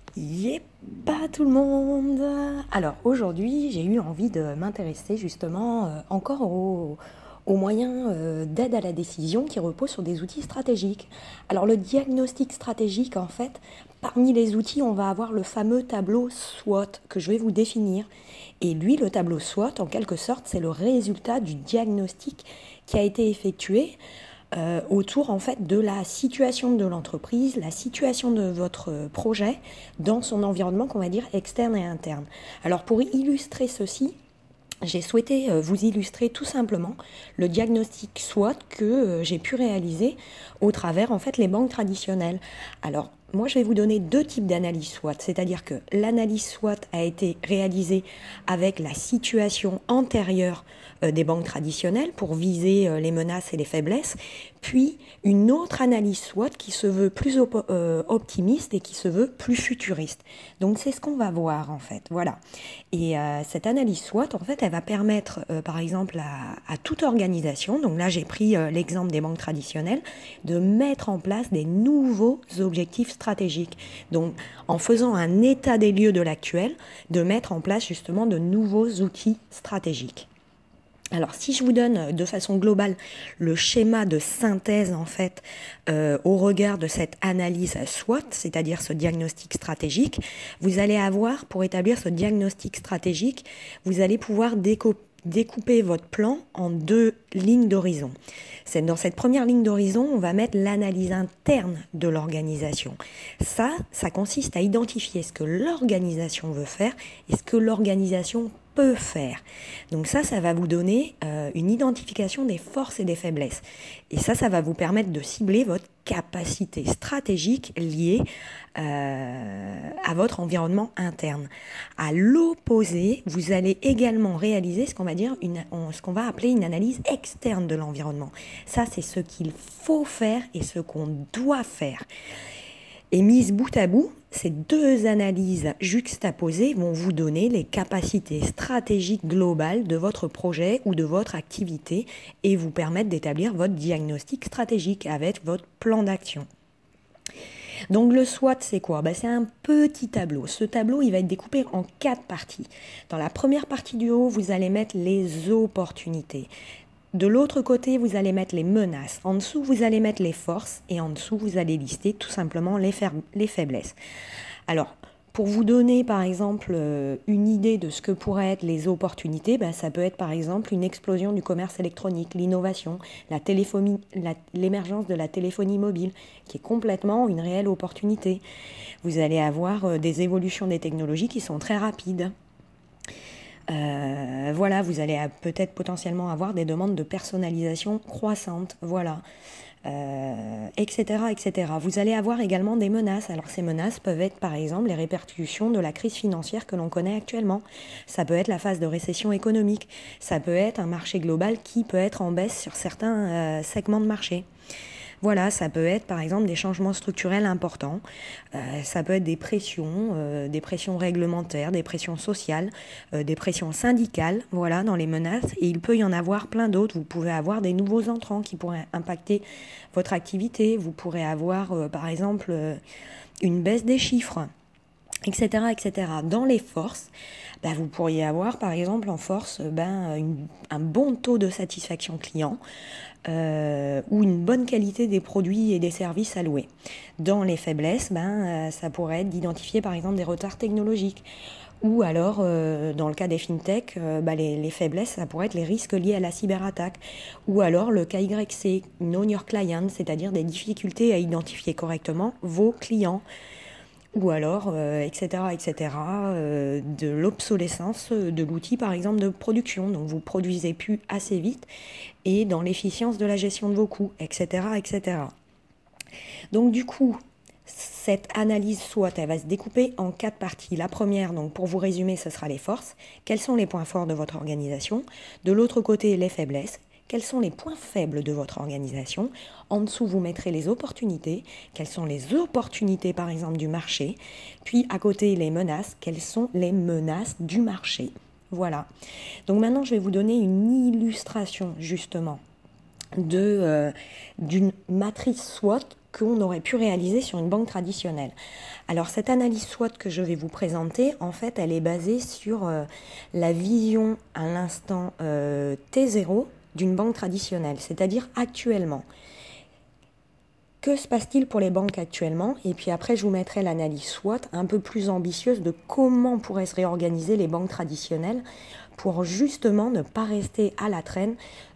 Yep, pas tout le monde. Alors aujourd'hui, j'ai eu envie de m'intéresser justement encore aux moyens d'aide à la décision qui reposent sur des outils stratégiques. Alors le diagnostic stratégique, en fait, parmi les outils, on va avoir le fameux tableau SWOT que je vais vous définir. Et lui, le tableau SWOT, en quelque sorte, c'est le résultat du diagnostic qui a été effectué autour en fait de la situation de l'entreprise, la situation de votre projet dans son environnement qu'on va dire externe et interne. Alors pour illustrer ceci, j'ai souhaité vous illustrer tout simplement le diagnostic SWOT que j'ai pu réaliser au travers en fait les banques traditionnelles. Alors moi je vais vous donner deux types d'analyse SWOT, c'est-à-dire que l'analyse SWOT a été réalisée avec la situation antérieure des banques traditionnelles pour viser les menaces et les faiblesses, puis une autre analyse SWOT qui se veut plus optimiste et qui se veut plus futuriste. Donc c'est ce qu'on va voir en fait, voilà. Et cette analyse SWOT, en fait, elle va permettre, par exemple, à toute organisation, donc là j'ai pris l'exemple des banques traditionnelles, de mettre en place des nouveaux objectifs stratégiques. Donc en faisant un état des lieux de l'actuel, de mettre en place justement de nouveaux outils stratégiques. Alors si je vous donne de façon globale le schéma de synthèse en fait au regard de cette analyse SWOT, c'est-à-dire ce diagnostic stratégique, vous allez avoir pour établir ce diagnostic stratégique, vous allez pouvoir découper votre plan en deux lignes d'horizon. Dans cette première ligne d'horizon, on va mettre l'analyse interne de l'organisation. Ça consiste à identifier ce que l'organisation veut faire et ce que l'organisation peut faire. Donc ça va vous donner une identification des forces et des faiblesses. Et ça va vous permettre de cibler votre capacité stratégique liée à votre environnement interne. À l'opposé, vous allez également réaliser ce qu'on va appeler une analyse externe de l'environnement. Ça, c'est ce qu'il faut faire et ce qu'on doit faire. Et mises bout à bout, ces deux analyses juxtaposées vont vous donner les capacités stratégiques globales de votre projet ou de votre activité et vous permettre d'établir votre diagnostic stratégique avec votre plan d'action. Donc le SWOT, c'est quoi? C'est un petit tableau. Ce tableau, il va être découpé en 4 parties. Dans la première partie du haut, vous allez mettre les opportunités. De l'autre côté, vous allez mettre les menaces. En dessous, vous allez mettre les forces. Et en dessous, vous allez lister tout simplement les faiblesses. Alors, pour vous donner par exemple une idée de ce que pourraient être les opportunités, ça peut être par exemple une explosion du commerce électronique, l'innovation, l'émergence de la téléphonie mobile, qui est complètement une réelle opportunité. Vous allez avoir des évolutions des technologies qui sont très rapides. Voilà, vous allez peut-être potentiellement avoir des demandes de personnalisation croissantes, voilà, etc., etc. Vous allez avoir également des menaces. Alors ces menaces peuvent être par exemple les répercussions de la crise financière que l'on connaît actuellement. Ça peut être la phase de récession économique. Ça peut être un marché global qui peut être en baisse sur certains segments de marché. Voilà, ça peut être par exemple des changements structurels importants, ça peut être des pressions réglementaires, des pressions sociales, des pressions syndicales, voilà, dans les menaces. Et il peut y en avoir plein d'autres. Vous pouvez avoir des nouveaux entrants qui pourraient impacter votre activité. Vous pourrez avoir par exemple une baisse des chiffres, etc., etc. Dans les forces, vous pourriez avoir par exemple en force un bon taux de satisfaction client ou une bonne qualité des produits et des services alloués. Dans les faiblesses, ça pourrait être d'identifier par exemple des retards technologiques. Ou alors, dans le cas des fintech, les faiblesses, ça pourrait être les risques liés à la cyberattaque. Ou alors le KYC, Know Your Client, c'est-à-dire des difficultés à identifier correctement vos clients. Ou alors, etc., de l'obsolescence de l'outil, par exemple, de production. Donc, vous produisez plus assez vite et dans l'efficience de la gestion de vos coûts, etc., etc. Donc, du coup, cette analyse SWOT, elle va se découper en 4 parties. La première, donc pour vous résumer, ce sera les forces. Quels sont les points forts de votre organisation? De l'autre côté, les faiblesses. Quels sont les points faibles de votre organisation? En dessous, vous mettrez les opportunités. Quelles sont les opportunités, par exemple, du marché? Puis, à côté, les menaces. Quelles sont les menaces du marché? Voilà. Donc maintenant, je vais vous donner une illustration, justement, d'une matrice SWOT qu'on aurait pu réaliser sur une banque traditionnelle. Alors cette analyse SWOT que je vais vous présenter, en fait, elle est basée sur la vision à l'instant T0 d'une banque traditionnelle, c'est-à-dire actuellement. Que se passe-t-il pour les banques actuellement? Et puis après, je vous mettrai l'analyse SWOT un peu plus ambitieuse de comment pourraient se réorganiser les banques traditionnelles pour justement ne pas rester à la traîne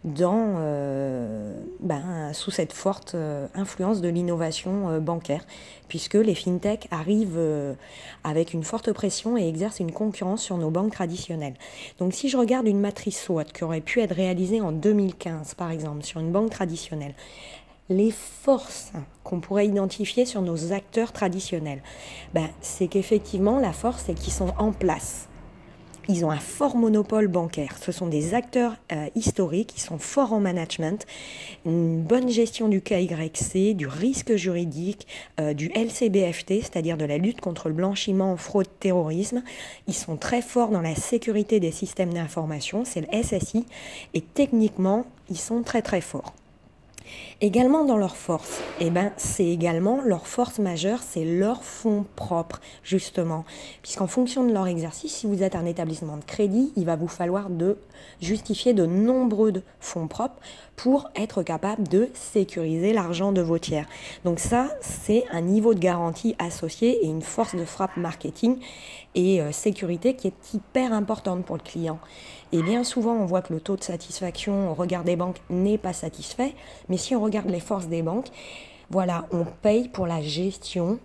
sous cette forte influence de l'innovation bancaire, puisque les fintechs arrivent avec une forte pression et exercent une concurrence sur nos banques traditionnelles. Donc si je regarde une matrice SWOT qui aurait pu être réalisée en 2015, par exemple, sur une banque traditionnelle, les forces qu'on pourrait identifier sur nos acteurs traditionnels, c'est qu'effectivement, la force, c'est qu'ils sont en place. Ils ont un fort monopole bancaire. Ce sont des acteurs historiques, ils sont forts en management, une bonne gestion du KYC, du risque juridique, du LCBFT, c'est-à-dire de la lutte contre le blanchiment, fraude, terrorisme. Ils sont très forts dans la sécurité des systèmes d'information, c'est le SSI, et techniquement, ils sont très très forts. Également dans leur force, c'est également leur force majeure, c'est leurs fonds propres, justement. Puisqu'en fonction de leur exercice, si vous êtes un établissement de crédit, il va vous falloir justifier de nombreux fonds propres pour être capable de sécuriser l'argent de vos tiers. Donc ça, c'est un niveau de garantie associé et une force de frappe marketing et sécurité qui est hyper importante pour le client. Et bien souvent, on voit que le taux de satisfaction au regard des banques n'est pas satisfait, mais si on regarde les forces des banques, voilà, on paye pour la gestion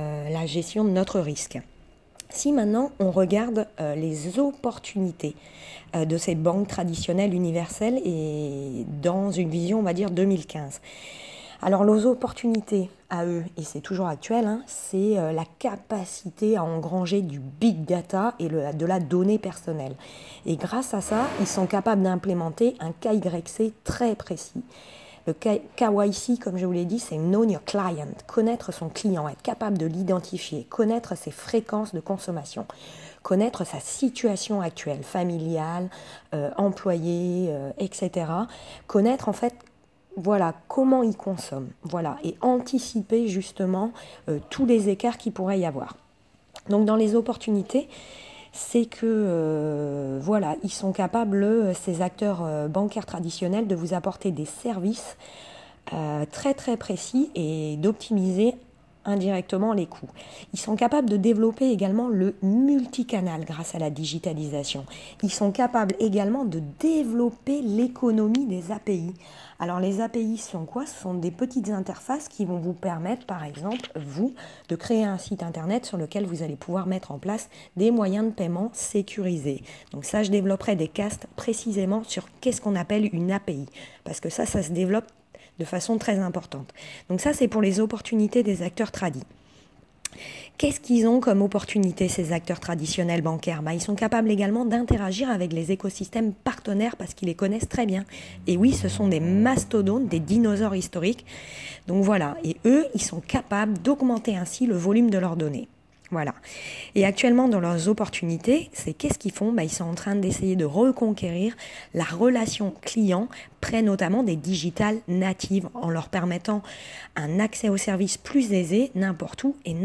de notre risque. Si maintenant on regarde les opportunités de ces banques traditionnelles universelles et dans une vision, on va dire 2015. Alors, les opportunités à eux, et c'est toujours actuel, c'est la capacité à engranger du big data et de la donnée personnelle. Et grâce à ça, ils sont capables d'implémenter un KYC très précis. Le KYC, comme je vous l'ai dit, c'est Know Your Client, connaître son client, être capable de l'identifier, connaître ses fréquences de consommation, connaître sa situation actuelle, familiale, employée, etc. Connaître en fait comment il consomme, et anticiper justement tous les écarts qu'il pourrait y avoir. Donc dans les opportunités, c'est que ils sont capables, ces acteurs bancaires traditionnels, de vous apporter des services très très précis et d'optimiser indirectement les coûts. Ils sont capables de développer également le multicanal grâce à la digitalisation. Ils sont capables également de développer l'économie des API. Alors les API sont quoi? Ce sont des petites interfaces qui vont vous permettre, par exemple, de créer un site internet sur lequel vous allez pouvoir mettre en place des moyens de paiement sécurisés. Donc ça, je développerai des casts précisément sur qu'est-ce qu'on appelle une API, parce que ça se développe de façon très importante. Donc ça, c'est pour les opportunités des acteurs tradis. Qu'est-ce qu'ils ont comme opportunité, ces acteurs traditionnels bancaires? Ils sont capables également d'interagir avec les écosystèmes partenaires parce qu'ils les connaissent très bien. Et oui, ce sont des mastodontes, des dinosaures historiques. Donc voilà, et eux, ils sont capables d'augmenter ainsi le volume de leurs données. Voilà. Et actuellement, dans leurs opportunités, c'est qu'est-ce qu'ils font? Ils sont en train d'essayer de reconquérir la relation client près notamment des digitales natives en leur permettant un accès aux services plus aisé n'importe où et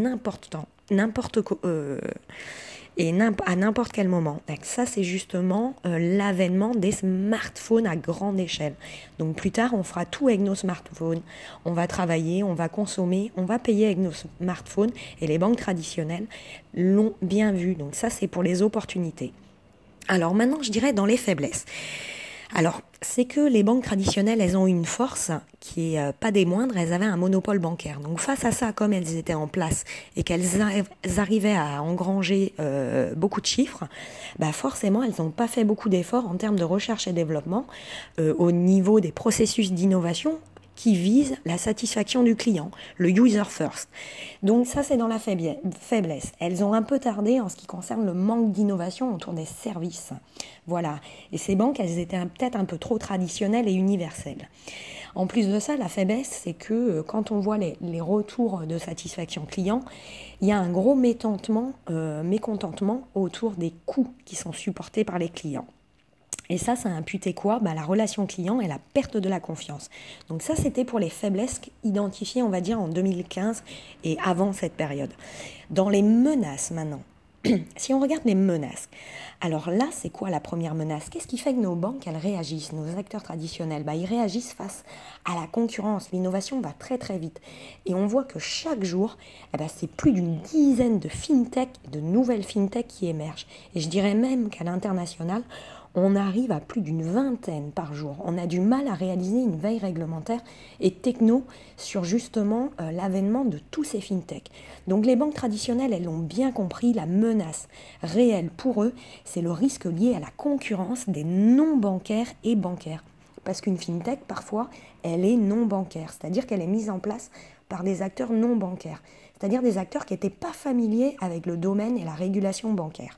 à n'importe quel moment. Donc ça, c'est justement l'avènement des smartphones à grande échelle. Donc plus tard, on fera tout avec nos smartphones. On va travailler, on va consommer, on va payer avec nos smartphones. Et les banques traditionnelles l'ont bien vu. Donc ça, c'est pour les opportunités. Alors maintenant, je dirais dans les faiblesses. Alors, c'est que les banques traditionnelles, elles ont une force qui est pas des moindres, elles avaient un monopole bancaire. Donc face à ça, comme elles étaient en place et qu'elles arrivaient à engranger beaucoup de chiffres, forcément, elles n'ont pas fait beaucoup d'efforts en termes de recherche et développement au niveau des processus d'innovation qui visent la satisfaction du client, le user first. Donc ça, c'est dans la faiblesse. Elles ont un peu tardé en ce qui concerne le manque d'innovation autour des services. Voilà. Et ces banques, elles étaient peut-être un peu trop traditionnelles et universelles. En plus de ça, la faiblesse, c'est que quand on voit les retours de satisfaction client, il y a un gros mécontentement autour des coûts qui sont supportés par les clients. Et ça a imputé quoi? La relation client et la perte de la confiance. Donc ça, c'était pour les faiblesses identifiées, on va dire, en 2015 et avant cette période. Dans les menaces maintenant, si on regarde les menaces, alors là, c'est quoi la première menace? Qu'est-ce qui fait que nos banques, elles réagissent, nos acteurs traditionnels? Ils réagissent face à la concurrence. L'innovation va très très vite. Et on voit que chaque jour, c'est plus d'une dizaine de fintech, de nouvelles fintech qui émergent. Et je dirais même qu'à l'international, on arrive à plus d'une vingtaine par jour. On a du mal à réaliser une veille réglementaire et techno sur justement l'avènement de tous ces fintechs. Donc les banques traditionnelles, elles l'ont bien compris, la menace réelle pour eux, c'est le risque lié à la concurrence des non-bancaires et bancaires. Parce qu'une fintech, parfois, elle est non-bancaire, c'est-à-dire qu'elle est mise en place par des acteurs non bancaires, c'est-à-dire des acteurs qui n'étaient pas familiers avec le domaine et la régulation bancaire.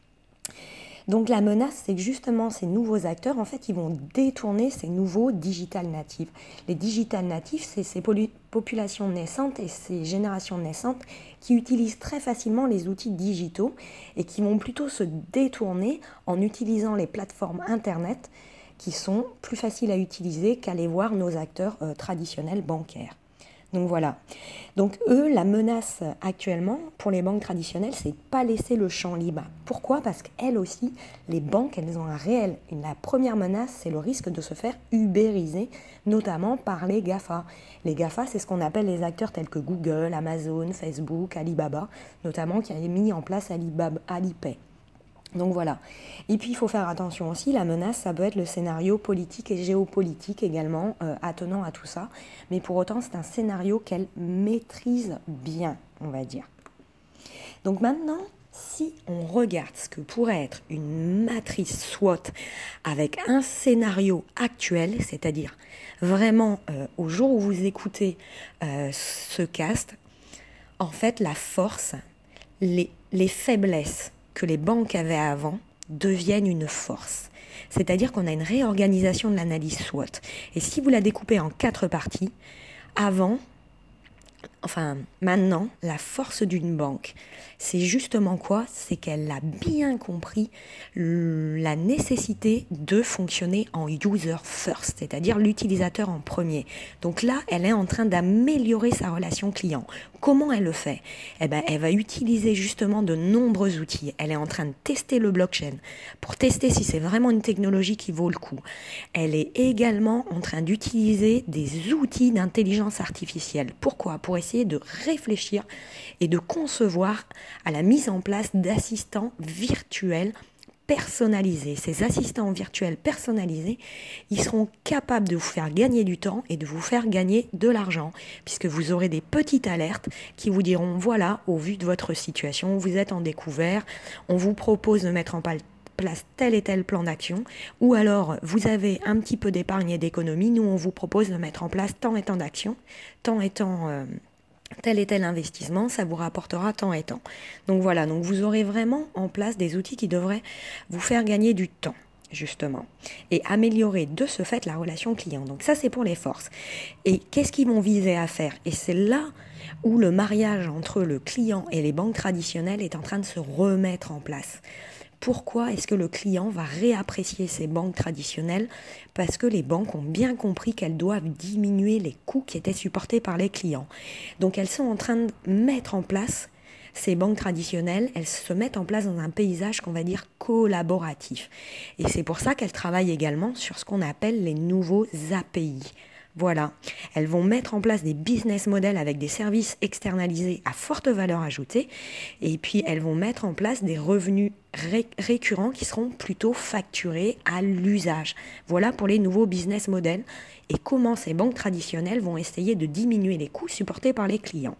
Donc la menace, c'est que justement ces nouveaux acteurs, en fait, ils vont détourner ces nouveaux digital natifs. Les digital natifs, c'est ces populations naissantes et ces générations naissantes qui utilisent très facilement les outils digitaux et qui vont plutôt se détourner en utilisant les plateformes Internet qui sont plus faciles à utiliser qu'aller voir nos acteurs traditionnels bancaires. Donc voilà. Donc eux, la menace actuellement pour les banques traditionnelles, c'est de ne pas laisser le champ libre. Pourquoi? Parce qu'elles aussi, les banques, elles ont un réel. La première menace, c'est le risque de se faire ubériser, notamment par les GAFA. Les GAFA, c'est ce qu'on appelle les acteurs tels que Google, Amazon, Facebook, Alibaba, notamment qui avaient mis en place Alipay. Donc voilà. Et puis il faut faire attention aussi, la menace, ça peut être le scénario politique et géopolitique également attenant à tout ça. Mais pour autant, c'est un scénario qu'elle maîtrise bien, on va dire. Donc maintenant, si on regarde ce que pourrait être une matrice SWOT avec un scénario actuel, c'est-à-dire vraiment au jour où vous écoutez ce cast, en fait la force, les faiblesses que les banques avaient avant deviennent une force. C'est-à-dire qu'on a une réorganisation de l'analyse SWOT. Et si vous la découpez en 4 parties, maintenant, la force d'une banque, c'est justement quoi? C'est qu'elle a bien compris la nécessité de fonctionner en user first, c'est-à-dire l'utilisateur en premier. Donc là, elle est en train d'améliorer sa relation client. Comment elle le fait? Elle va utiliser justement de nombreux outils. Elle est en train de tester le blockchain pour tester si c'est vraiment une technologie qui vaut le coup. Elle est également en train d'utiliser des outils d'intelligence artificielle. Pourquoi? Pour essayer de réfléchir et de concevoir à la mise en place d'assistants virtuels personnalisés. Ces assistants virtuels personnalisés, ils seront capables de vous faire gagner du temps et de vous faire gagner de l'argent, puisque vous aurez des petites alertes qui vous diront, voilà, au vu de votre situation, vous êtes en découvert, on vous propose de mettre en place tel et tel plan d'action, ou alors vous avez un petit peu d'épargne et d'économie, nous on vous propose de mettre en place tant et tant d'actions, tant et tant tel et tel investissement, ça vous rapportera tant et tant. Donc voilà, donc vous aurez vraiment en place des outils qui devraient vous faire gagner du temps, justement, et améliorer de ce fait la relation client. Donc ça, c'est pour les forces. Et qu'est-ce qu'ils vont viser à faire? Et c'est là où le mariage entre le client et les banques traditionnelles est en train de se remettre en place. Pourquoi est-ce que le client va réapprécier ces banques traditionnelles? Parce que les banques ont bien compris qu'elles doivent diminuer les coûts qui étaient supportés par les clients. Donc elles sont en train de mettre en place ces banques traditionnelles, elles se mettent en place dans un paysage qu'on va dire collaboratif. Et c'est pour ça qu'elles travaillent également sur ce qu'on appelle les nouveaux API. Voilà, elles vont mettre en place des business models avec des services externalisés à forte valeur ajoutée et puis elles vont mettre en place des revenus récurrents qui seront plutôt facturés à l'usage. Voilà pour les nouveaux business models et comment ces banques traditionnelles vont essayer de diminuer les coûts supportés par les clients.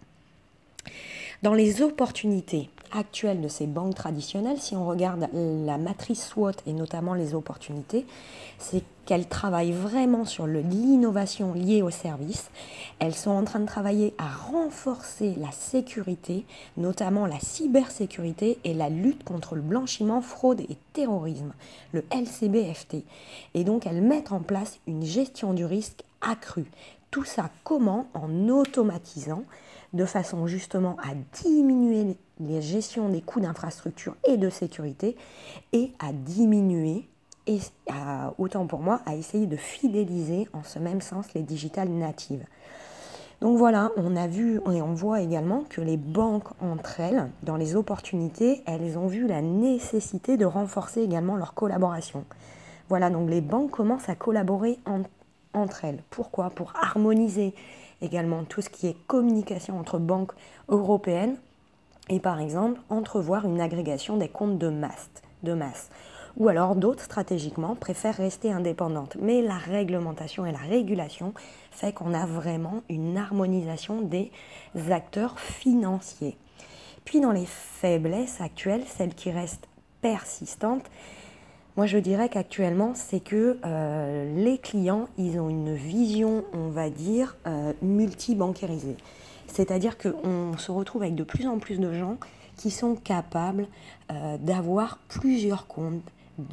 Dans les opportunités actuelles de ces banques traditionnelles, si on regarde la matrice SWOT et notamment les opportunités, c'est qu'elles travaillent vraiment sur l'innovation liée au service. Elles sont en train de travailler à renforcer la sécurité, notamment la cybersécurité et la lutte contre le blanchiment, fraude et terrorisme, le LCBFT. Et donc elles mettent en place une gestion du risque accrue. Tout ça comment? En automatisant de façon justement à diminuer les gestions des coûts d'infrastructure et de sécurité et à diminuer et autant pour moi, à essayer de fidéliser en ce même sens les digital natives. Donc voilà, on a vu et on voit également que les banques entre elles, dans les opportunités, elles ont vu la nécessité de renforcer également leur collaboration. Voilà, donc les banques commencent à collaborer entre elles. Pourquoi? Pour harmoniser également tout ce qui est communication entre banques européennes et par exemple entrevoir une agrégation des comptes de masse. Ou alors d'autres stratégiquement préfèrent rester indépendantes. Mais la réglementation et la régulation fait qu'on a vraiment une harmonisation des acteurs financiers. Puis dans les faiblesses actuelles, celles qui restent persistantes, moi je dirais qu'actuellement c'est que les clients, ils ont une vision, on va dire, multi-bancarisée. C'est-à-dire qu'on se retrouve avec de plus en plus de gens qui sont capables d'avoir plusieurs comptes,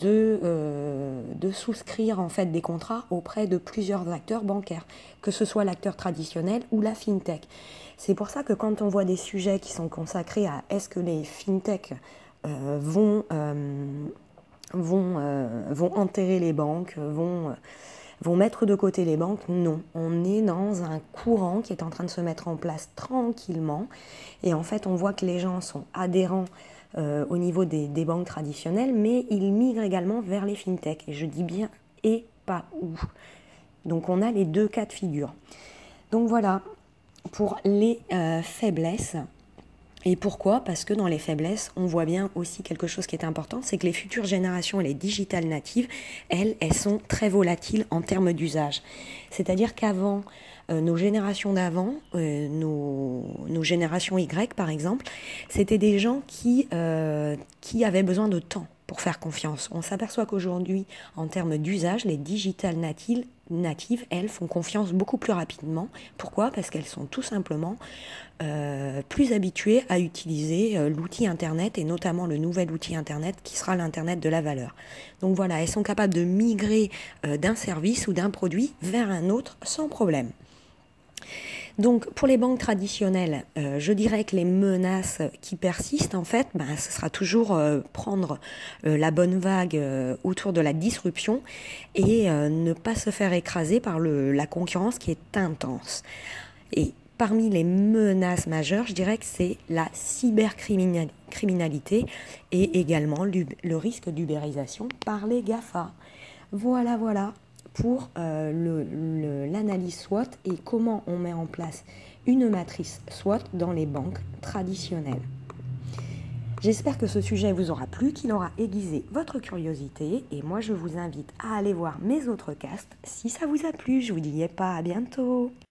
de souscrire en fait des contrats auprès de plusieurs acteurs bancaires, que ce soit l'acteur traditionnel ou la fintech. C'est pour ça que quand on voit des sujets qui sont consacrés à est-ce que les fintech vont enterrer les banques, vont mettre de côté les banques, non. On est dans un courant qui est en train de se mettre en place tranquillement. Et en fait, on voit que les gens sont adhérents au niveau des banques traditionnelles, mais ils migrent également vers les fintech. Et je dis bien et pas où. Donc on a les deux cas de figure. Donc voilà, pour les faiblesses. Et pourquoi? Parce que dans les faiblesses, on voit bien aussi quelque chose qui est important, c'est que les futures générations et les digital natives, elles sont très volatiles en termes d'usage. C'est-à-dire qu'avant, nos générations d'avant, nos générations Y par exemple, c'était des gens qui avaient besoin de temps pour faire confiance. On s'aperçoit qu'aujourd'hui, en termes d'usage, les digital natives, elles, font confiance beaucoup plus rapidement. Pourquoi? Parce qu'elles sont tout simplement plus habituées à utiliser l'outil Internet et notamment le nouvel outil Internet qui sera l'Internet de la valeur. Donc voilà, elles sont capables de migrer d'un service ou d'un produit vers un autre sans problème. Donc pour les banques traditionnelles, je dirais que les menaces qui persistent, en fait, ce sera toujours prendre la bonne vague autour de la disruption et ne pas se faire écraser par la concurrence qui est intense. Et parmi les menaces majeures, je dirais que c'est la cybercriminalité et également le risque d'ubérisation par les GAFA. Voilà pour l'analyse SWOT et comment on met en place une matrice SWOT dans les banques traditionnelles. J'espère que ce sujet vous aura plu, qu'il aura aiguisé votre curiosité et moi je vous invite à aller voir mes autres casts si ça vous a plu. Je vous dis pas à bientôt.